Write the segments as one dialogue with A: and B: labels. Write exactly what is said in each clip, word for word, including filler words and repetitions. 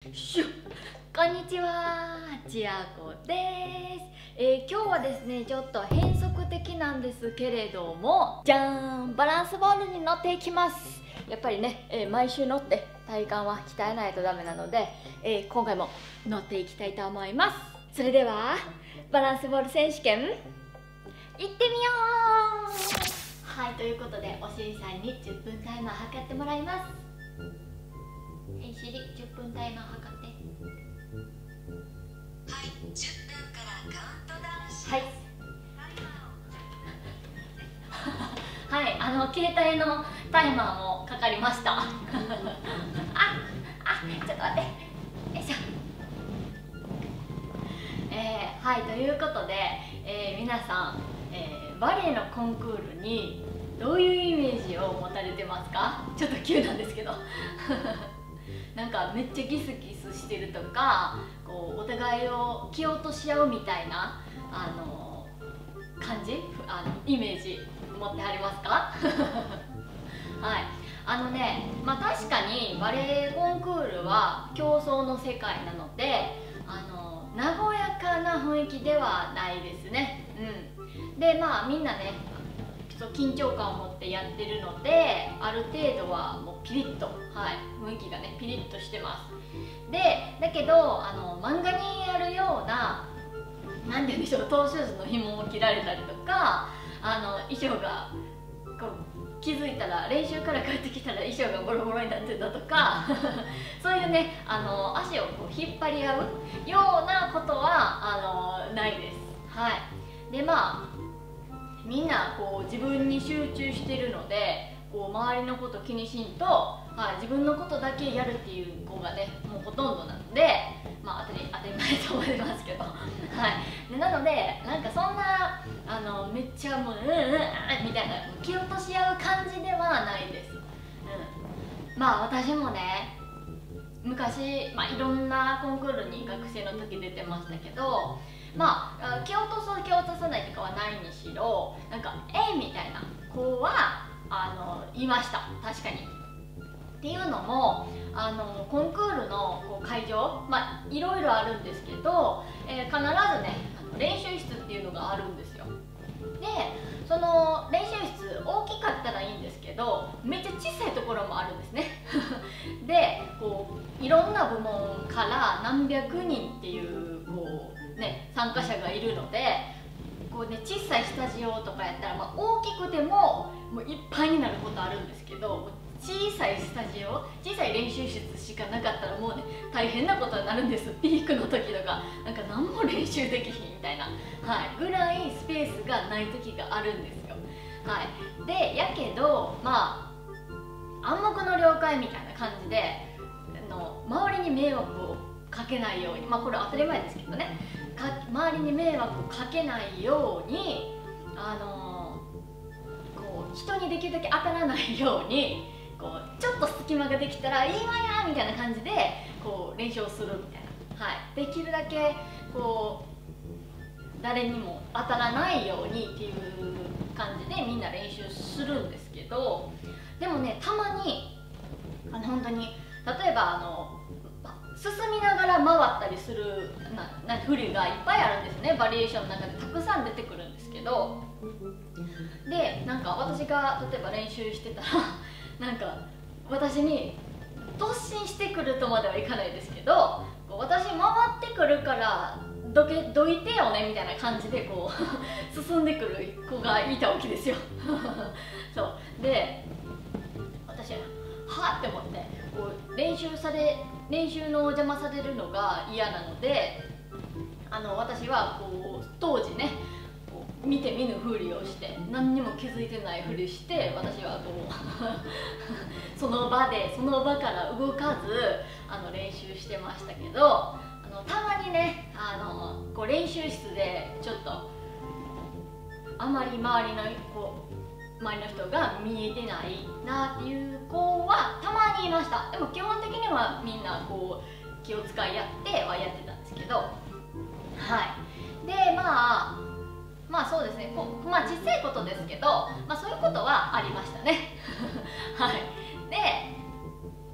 A: しゅこんにちは、ちあこです、えー、今日はですねちょっと変則的なんですけれども、じゃーん、バランスボールに乗っていきます。やっぱりね、えー、毎週乗って体幹は鍛えないとダメなので、えー、今回も乗っていきたいと思います。それではバランスボール選手権行ってみよう。はい、ということでおしりさんにじゅっぷんタイマー測ってもらいます。はい、しりじゅっぷんタイマー測って。
B: はい、じゅっぷんからカウントダウンします。
A: はいはい、あの携帯のタイマーもかかりましたあ、あ、ちょっと待って、よいしょ。えー、はい、ということで、えー、皆さん、えー、バレエのコンクールにどういうイメージを持たれてますか？ちょっと急なんですけどなんかめっちゃギスギスしてるとか、こうお互いを蹴落とし合うみたいなあの感じ、あのイメージ持ってはりますかはい、あのね、まあ確かにバレエコンクールは競争の世界なので、あの和やかな雰囲気ではないですね。うん、でまあみんなねちょっと緊張感を持ってやってるので、ある程度はもうピリッと、はい、雰囲気がねピリッとしてます。でだけどあの漫画にあるような、なんて言うんでしょう、トーシューズの紐を切られたりとか、あの衣装がこう気づいたら練習から帰ってきたら衣装がボロボロになってたとかそういうね、あの足をこう引っ張り合うようなことはあのないです。はい、でまあみんなこう自分に集中してるので、こう周りのこと気にしんと、はい、自分のことだけやるっていう子がねもうほとんどなので、まあ当たり当たり前と思いますけどはいでなので、なんかそんなあのめっちゃもううんうんうんみたいな蹴落とし合う感じではないです。うん、まあ私もね昔、まあ、いろんなコンクールに学生の時出てましたけど、まあ蹴落とす蹴落とさないとかはないにしろ、なんか「えみたいな子はあのいました、確かに。っていうのもあのコンクールのこう会場、まあいろいろあるんですけど、えー、必ずねあの練習室っていうのがあるんですよ。でその練習室大きかったらいいんですけど、めっちゃ小さいところもあるんですねでこういろんな部門から何百人っていうこう、ね、参加者がいるので、こうね、小さいスタジオとかやったら、まあ、大きくてももういっぱいになることあるんですけど、小さいスタジオ、小さい練習室しかなかったらもうね大変なことになるんです。ピークの時とかなんか何も練習できひんみたいな、はい、ぐらいスペースがない時があるんですよ。はい、でやけどまあ暗黙の了解みたいな感じであの周りに迷惑をかけないように、まあこれ当たり前ですけどね、か周りに迷惑をかけないように、あのこう人にできるだけ当たらないように、こうちょっと隙間ができたら「いいわや!」みたいな感じでこう練習をするみたいな、はい、できるだけこう誰にも当たらないようにっていう感じでみんな練習するんですけど、でもねたまにあの本当に例えばあの進みながら回ったりするなな振りがいっぱいあるんですね。バリエーションの中でたくさん出てくるんですけど、でなんか私が例えば練習してたらなんか私に突進してくるとまではいかないですけど、私回ってくるからどけどいてよねみたいな感じでこう進んでくる子がいたわけですよそうで私ははって思って、こう練習され練習の邪魔されるのが嫌なので、あの私はこう当時ね見て見ぬふりをして何にも気づいてないふりして、私はこうその場でその場から動かずあの練習してましたけど、あのたまにねあのこう練習室でちょっとあまり周りのこう周りの人が見えてないなっていう子はたまにいました。でも基本的にはみんなこう気を使い合ってはやってたんですけど、はいでまあまあそうですね、こまあ小さいことですけど、まあ、そういうことはありましたねはいで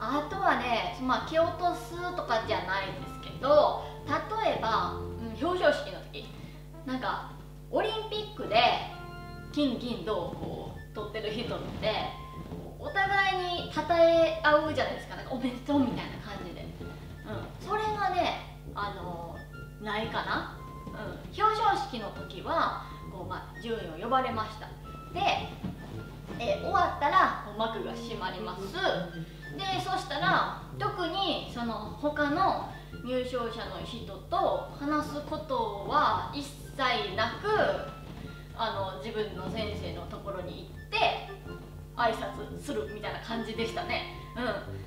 A: あとはね、まあ、蹴落とすとかじゃないんですけど、例えば、うん、表彰式の時なんかオリンピックで金銀銅をこう取ってる人ってお互いに称え合うじゃないですか。なんかおめでとうみたいな感じで、うん、それがね、あのないかな、うん、表彰式の時はこう、まあ、順位を呼ばれました。で、え終わったらこう幕が閉まります。でそしたら特にその他の入賞者の人と話すことは一切なく、あの自分の先生のところに行って挨拶するみたいな感じでしたね。うん、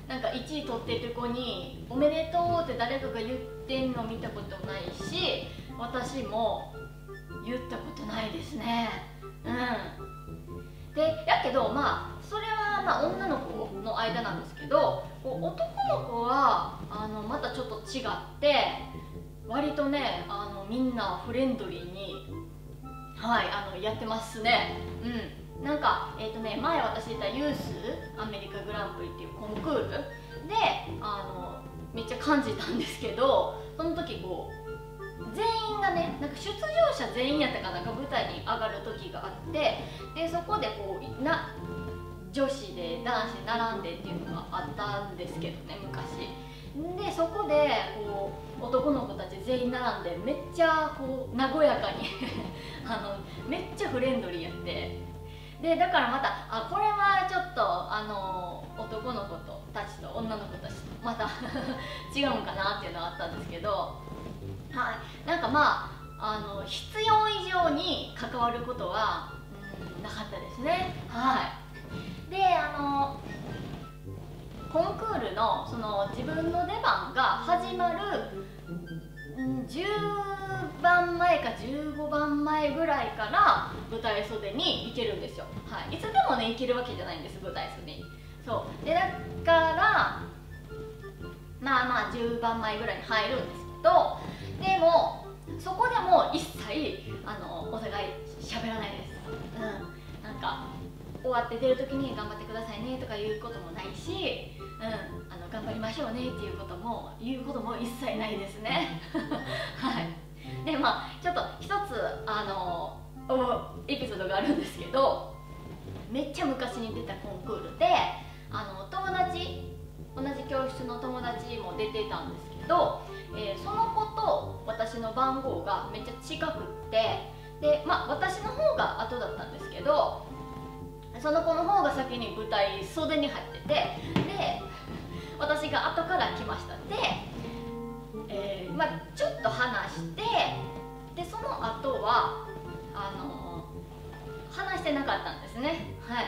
A: なんかいちい取ってる子に「おめでとう」って誰かが言ってんの見たことないし、私も言ったことないですね。うん、でやけどまあそれはまあ女の子の間なんですけど、こう男の子はあのまたちょっと違って割とね、あのみんなフレンドリーに、はい、あのやってますね。うん、なんか、えーとね、前私いたユースアメリカグランプリっていうコンクールであのめっちゃ感じたんですけど、その時こう全員がね、なんか出場者全員やったかなんか舞台に上がる時があって、でそこでこうな女子で男子並んでっていうのがあったんですけどね、昔。でそこでこう男の子たち全員並んでめっちゃこう和やかにあのめっちゃフレンドリーやって、でだからまたあこれはちょっとあの男の子とたちと女の子たちとまた違うんかなっていうのはあったんですけど、はい、なんかまあ、あの必要以上に関わることは、うん、なかったですね。はい、であのコンクールのその自分の出番が始まる、うん、じゅうばんまえかじゅうごばんまえぐらいから舞台袖に行けるんですよ。はい、いつでもね行けるわけじゃないんです、舞台袖に。そうでだからまあまあじゅうばんまえぐらいに入るんですけど、でもそこでも一切あのお互い喋らないです。うん、なんか終わって出る時に頑張ってくださいねとか言うこともないし、うん、あの頑張りましょうねっていうことも言うことも一切ないですね。はい、でまあちょっと一つあのエピソードがあるんですけど、めっちゃ昔に出たコンクールであの友達同じ教室の友達も出てたんですけど、えー、その子と私の番号がめっちゃ近くって、でまあ私の方が後だったんですけど、その子の方が先に舞台袖に入ってて、で私が後から来ました。で、えーまあ、ちょっと話して、でその後はあのー、話してなかったんですね。はい、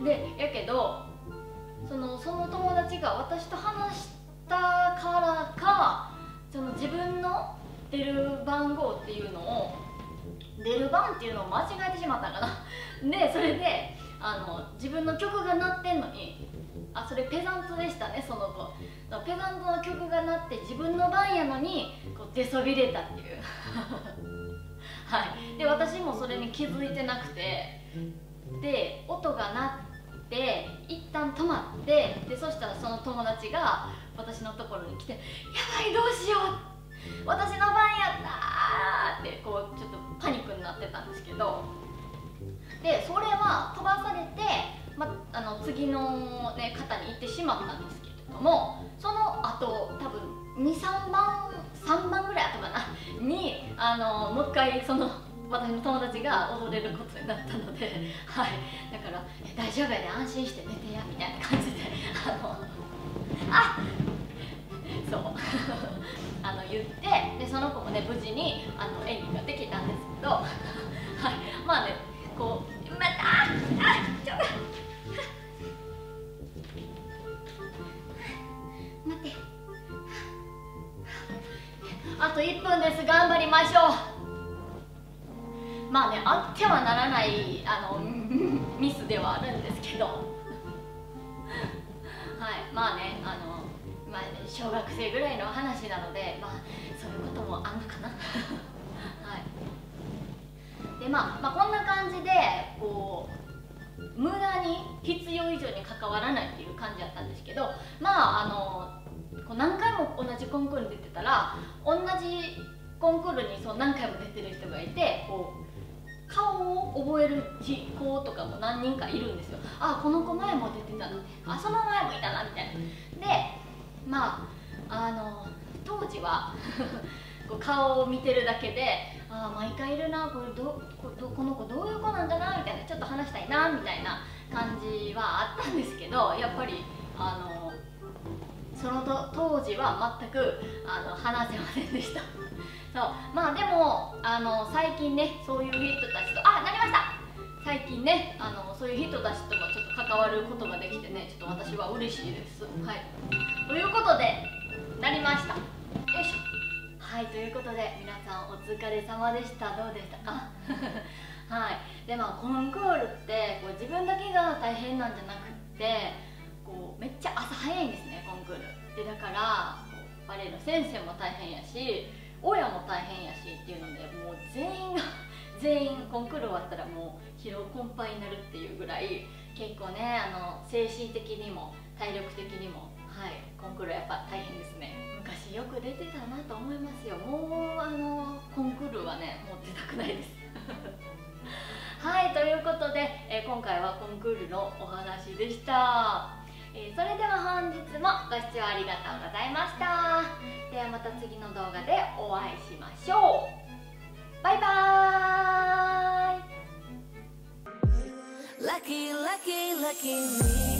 A: でやけどそのその友達が私と話したからか、その自分の出る番号っていうのを出る番っていうのを間違えてしまったんかな。でそれであの自分の曲が鳴ってんのに、あそれペザントでしたね、その子。ペザントの曲が鳴って自分の番やのにこう出そびれたっていうはい、で私もそれに気づいてなくて、で音が鳴って一旦止まって、でそしたらその友達が私のところに来て「やばいどうしよう私の番やった!」ってこうちょっとパニックになってたんですけど、でそれは飛ばされて、ま、あの次の、ね、方に行ってしまったんですけれども、その後多分にさんばんさんばんぐらい後かなにあのもう一回その私の友達が踊れることになったので、はい、だから「大丈夫やで安心して寝てや」みたいな感じであのあそうあの言って、でその子もね無事にあの演技ができたんですけど、はい、まあねこうまたあちょっと待ってあといっぷんです。頑張りましょう。まあね、あってはならないあのミスではあるんですけどはい、まあねあの、まあ、小学生ぐらいの話なので、まあそういうこともあんのかなはいで、まあ、まあこんな感じでこ無駄に必要以上に関わらないっていう感じだったんですけど、まああのこう何回も同じコンクールに出てたら同じコンクールにそう何回も出てる人がいて、こう顔を覚える子とかも何人かいるんですよ。あ、この子前も出てたのね、あ、その前もいたなみたいな。でまああの当時はこう顔を見てるだけで、あ、毎回いるな、これどこどこの子どういう子なんだなみたいな、ちょっと話したいなみたいな感じはあったんですけど、やっぱりあのそのと当時は全くあの話せませんでした。そうまあでもあの最近ね、そういう人たちとあなりました最近ね、あのそういう人たちともちょっと関わることができてね、ちょっと私は嬉しいです。はい、ということでなりました。よいしょ。はい、ということで皆さんお疲れ様でした。どうでしたか？はい、でまあコンクールってこう自分だけが大変なんじゃなくって、こうめっちゃ朝早いんですね、コンクールで。だからこうバレエの先生も大変やし、親も大変やしっていうので、もう全員が全員コンクール終わったらもう疲労困憊になるっていうぐらい、結構ね、あの精神的にも体力的にも、はい、コンクールやっぱ大変ですね。昔よく出てたなと思いますよ。もうあのコンクールはね、もう出たくないですはい、ということで、えー、今回はコンクールのお話でした。えー、それでは本日もご視聴ありがとうございました。ではまた次の動画でお会いしましょう。バイバーイ。 Lucky, lucky, lucky me.